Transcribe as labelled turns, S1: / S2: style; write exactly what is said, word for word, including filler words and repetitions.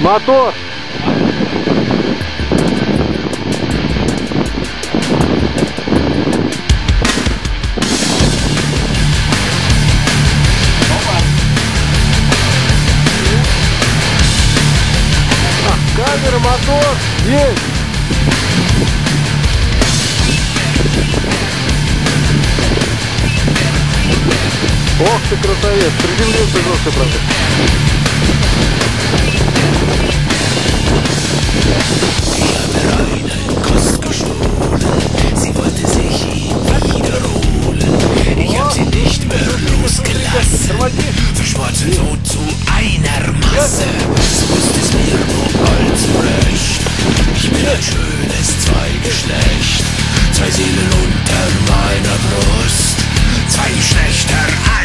S1: Мотор! Камера, мотор! Есть! Ох ты красавец! Приземлился жестко, правда.
S2: Sie wollte sich ihm wiederholen. Ich hab sie nicht mehr losgelassen. Verschmolzen so zu einer Masse. So ist es mir nur allzu recht. Ich bin ein schönes Zweigeschlecht. Zwei Seelen unter meiner Brust. Zwei Geschlechter.